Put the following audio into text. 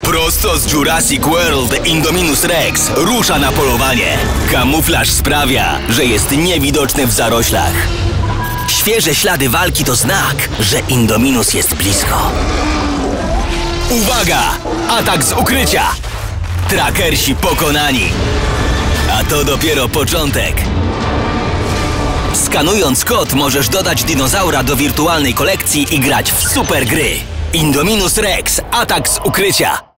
Prosto z Jurassic World Indominus Rex rusza na polowanie. Kamuflaż sprawia, że jest niewidoczny w zaroślach. Świeże ślady walki to znak, że Indominus jest blisko. Uwaga! Atak z ukrycia! Trackersi pokonani. A to dopiero początek. Skanując kod możesz dodać dinozaura do wirtualnej kolekcji i grać w super gry. Indominus Rex, atak z ukrycia.